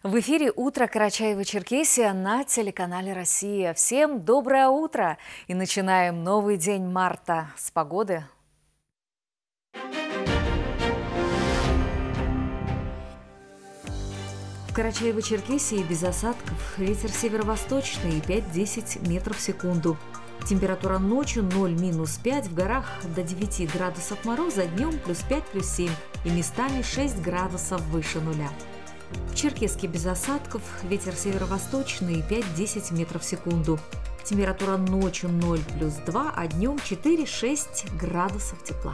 В эфире «Утро Карачаево-Черкесия» на телеканале «Россия». Всем доброе утро! И начинаем новый день марта с погоды. В Карачаево-Черкесии без осадков. Ветер северо-восточный 5–10 метров в секунду. Температура ночью 0–5, в горах до 9 градусов мороза, днем +5, +7 и местами 6 градусов выше нуля. В Черкесске без осадков, ветер северо-восточный 5–10 метров в секунду. Температура ночью 0–2, а днем 4–6 градусов тепла.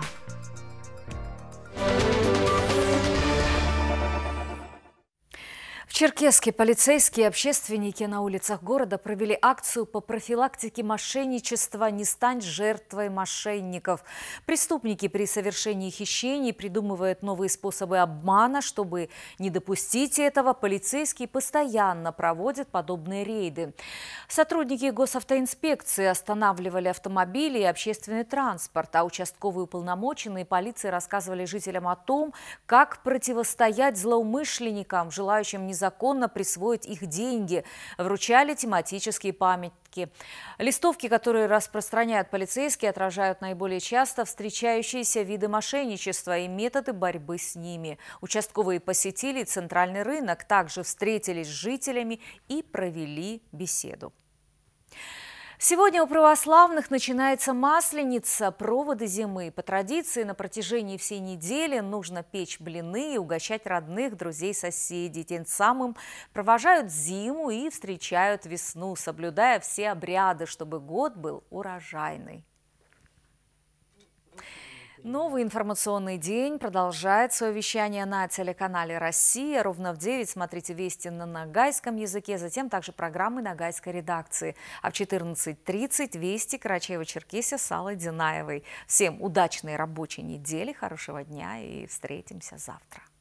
В Черкесске полицейские и общественники на улицах города провели акцию по профилактике мошенничества «Не стань жертвой мошенников». Преступники при совершении хищений придумывают новые способы обмана. Чтобы не допустить этого, полицейские постоянно проводят подобные рейды. Сотрудники госавтоинспекции останавливали автомобили и общественный транспорт, а участковые уполномоченные полиции рассказывали жителям о том, как противостоять злоумышленникам, желающим незаконно присвоить их деньги, вручали тематические памятки. Листовки, которые распространяют полицейские, отражают наиболее часто встречающиеся виды мошенничества и методы борьбы с ними. Участковые посетили центральный рынок, также встретились с жителями и провели беседу. Сегодня у православных начинается Масленица, проводы зимы. По традиции на протяжении всей недели нужно печь блины и угощать родных, друзей, соседей. Тем самым провожают зиму и встречают весну, соблюдая все обряды, чтобы год был урожайный. Новый информационный день продолжает свое вещание на телеканале «Россия». Ровно в 9 смотрите «Вести» на ногайском языке, затем также программы ногайской редакции. А в 14:30 «Вести» Карачаево-Черкесия с Аллой Динаевой. Всем удачной рабочей недели, хорошего дня и встретимся завтра.